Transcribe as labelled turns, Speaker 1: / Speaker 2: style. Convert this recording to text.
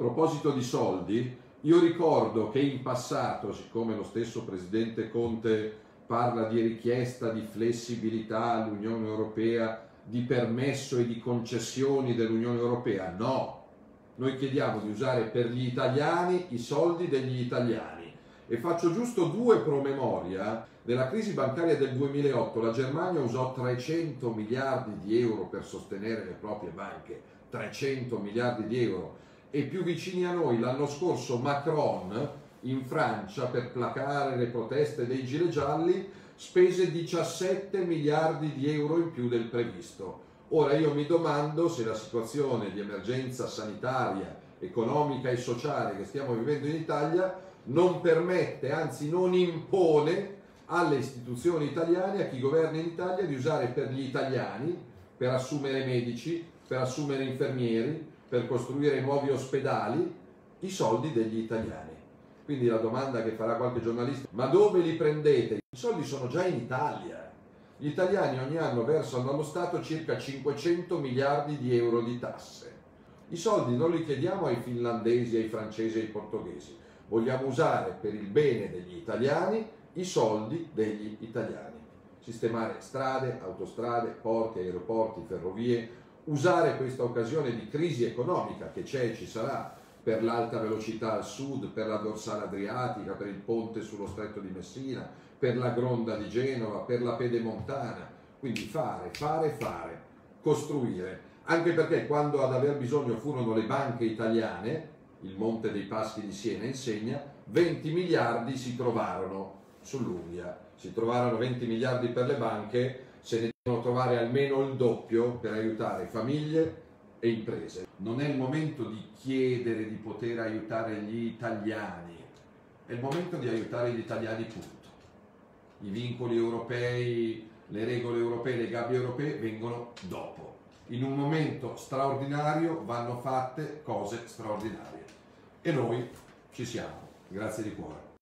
Speaker 1: proposito di soldi, io ricordo che in passato, siccome lo stesso Presidente Conte parla di richiesta di flessibilità all'Unione Europea, di permesso e di concessioni dell'Unione Europea, no, noi chiediamo di usare per gli italiani i soldi degli italiani. E faccio giusto due promemoria. Nella crisi bancaria del 2008 la Germania usò 300 miliardi di euro per sostenere le proprie banche, 300 miliardi di euro. E più vicini a noi l'anno scorso Macron in Francia, per placare le proteste dei gilet gialli, spese 17 miliardi di euro in più del previsto. Ora io mi domando se la situazione di emergenza sanitaria, economica e sociale che stiamo vivendo in Italia non permette, anzi non impone alle istituzioni italiane, a chi governa in Italia, di usare per gli italiani, per assumere medici, per assumere infermieri, per costruire nuovi ospedali, i soldi degli italiani. Quindi la domanda che farà qualche giornalista: ma dove li prendete? I soldi sono già in Italia. Gli italiani ogni anno versano allo Stato circa 500 miliardi di euro di tasse. I soldi non li chiediamo ai finlandesi, ai francesi e ai portoghesi. Vogliamo usare per il bene degli italiani i soldi degli italiani. Sistemare strade, autostrade, porti, aeroporti, ferrovie, usare questa occasione di crisi economica che c'è e ci sarà per l'alta velocità al sud, per la dorsale adriatica, per il ponte sullo stretto di Messina, per la Gronda di Genova, per la Pedemontana. Quindi fare, costruire. Anche perché quando ad aver bisogno furono le banche italiane, il Monte dei Paschi di Siena insegna, 20 miliardi si trovarono sull'Umbria. Si trovarono 20 miliardi per le banche, se ne devono trovare almeno il doppio per aiutare famiglie e imprese. Non è il momento di chiedere di poter aiutare gli italiani, è il momento di aiutare gli italiani, punto. I vincoli europei, le regole europee, le gabbie europee vengono dopo. In un momento straordinario vanno fatte cose straordinarie e noi ci siamo. Grazie di cuore.